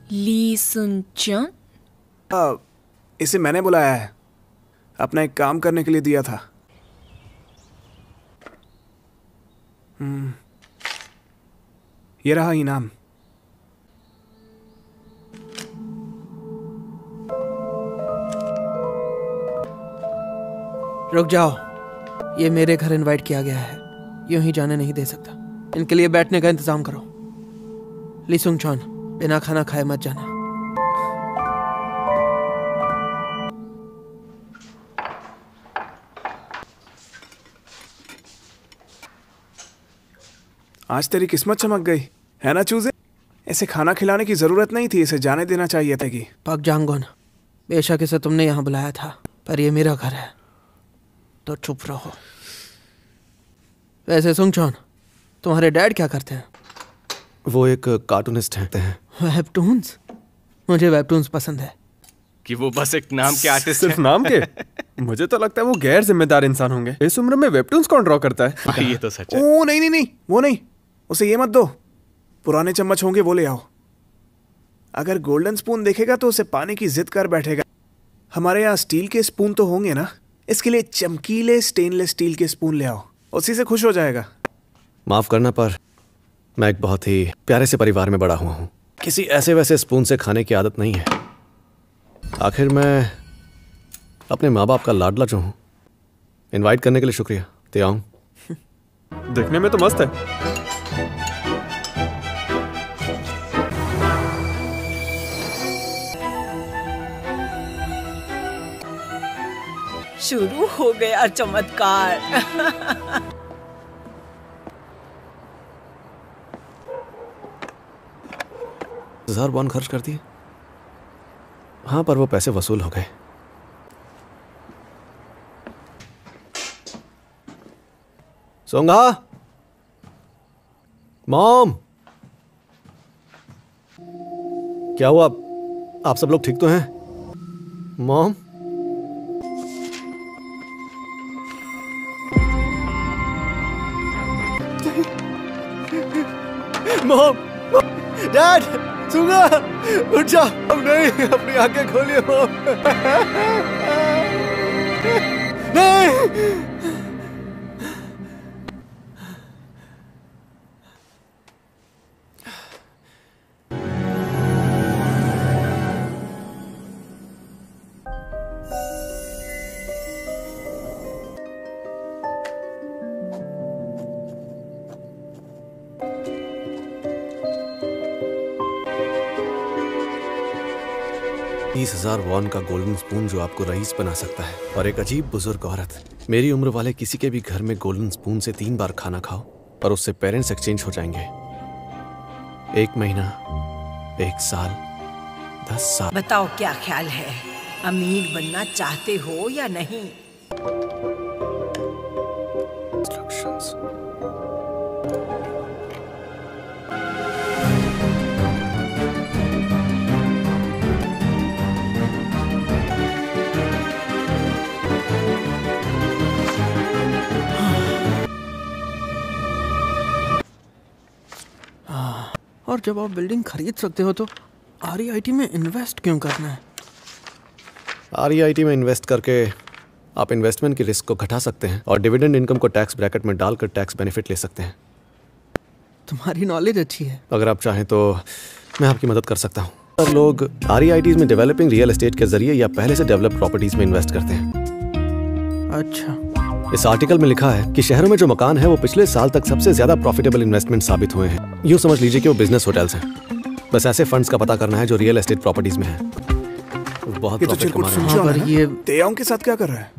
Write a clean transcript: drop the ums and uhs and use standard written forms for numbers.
ली सुन चन? इसे मैंने बुलाया है, अपना एक काम करने के लिए दिया था। ये रहा इनाम। रुक जाओ, ये मेरे घर इनवाइट किया गया है, यूं ही जाने नहीं दे सकता। इनके लिए बैठने का इंतजाम करो। ली सुंग चन, बिना खाना खाए मत जाना। आज तेरी किस्मत चमक गई है ना चूजे। इसे खाना खिलाने की जरूरत नहीं थी, इसे जाने देना चाहिए था। कि पाक जांगोन, बेशक इसे तुमने यहाँ बुलाया था, पर ये मेरा घर है, तो चुप रहो। वैसे सुंग चन, तुम्हारे डैड क्या करते हैं? वो एक कार्टूनिस्ट हैं। वेबटून्स? मुझे वेबटून्स पसंद है। कि वो बस एक नाम के आर्टिस्ट सिर्फ नाम के? मुझे तो लगता है वो गैर जिम्मेदार इंसान होंगे। इस उम्र में वेबटून्स कौन ड्रॉ करता है? ये तो सच है। ओ नहीं, वो नहीं, उसे ये मत दो। पुराने चम्मच होंगे वो ले आओ। अगर गोल्डन स्पून देखेगा तो उसे पाने की जिद कर बैठेगा। हमारे यहाँ स्टील के स्पून तो होंगे ना, इसके लिए चमकीले स्टेनलेस स्टील के स्पून ले आओ, उसी से खुश हो जाएगा। माफ करना, पर मैं एक बहुत ही प्यारे से परिवार में बड़ा हुआ हूँ। किसी ऐसे वैसे स्पून से खाने की आदत नहीं है। आखिर मैं अपने माँ बाप का लाडला जो हूँ। इनवाइट करने के लिए शुक्रिया। त्याऊं, देखने में तो मस्त है। शुरू हो गया चमत्कार। 1000 वॉन खर्च कर दिए। हाँ, पर वो पैसे वसूल हो गए। सोंगा, मॉम, क्या हुआ? आप सब लोग ठीक तो हैं? मॉम, मॉम, डैड, सुंगा, उठ जा। अब नहीं, अपनी आंखें खोलिए मॉम। नहीं। $30,000 वॉन का गोल्डन स्पून जो आपको रईस बना सकता है, और एक अजीब बुजुर्ग औरत। मेरी उम्र वाले किसी के भी घर में गोल्डन स्पून से 3 बार खाना खाओ और उससे पेरेंट्स एक्सचेंज हो जाएंगे। 1 महीना, 1 साल, 10 साल। बताओ क्या ख्याल है, अमीर बनना चाहते हो या नहीं? और जब आप बिल्डिंग खरीद सकते हो तो REIT में इन्वेस्ट क्यों करना है? REIT में इन्वेस्ट करके आप इन्वेस्टमेंट की रिस्क को घटा सकते हैं और डिविडेंड इनकम को टैक्स ब्रैकेट में डालकर टैक्स बेनिफिट ले सकते हैं। तुम्हारी नॉलेज अच्छी है। अगर आप चाहें तो मैं आपकी मदद कर सकता हूँ। और लोग REITs में डेवलपिंग रियल एस्टेट के जरिए या पहले से डेवलप प्रॉपर्टीज में इन्वेस्ट करते हैं। अच्छा, इस आर्टिकल में लिखा है कि शहरों में जो मकान है वो पिछले साल तक सबसे ज्यादा प्रॉफिटेबल इन्वेस्टमेंट साबित हुए हैं। यूँ समझ लीजिए कि वो बिजनेस होटल्स हैं। बस ऐसे फंड्स का पता करना है जो रियल एस्टेट प्रॉपर्टीज में है। बहुत ये तो प्रॉफिट कमा रहे हैं। हाँ, पर ये तेयाओं के साथ क्या कर रहा है?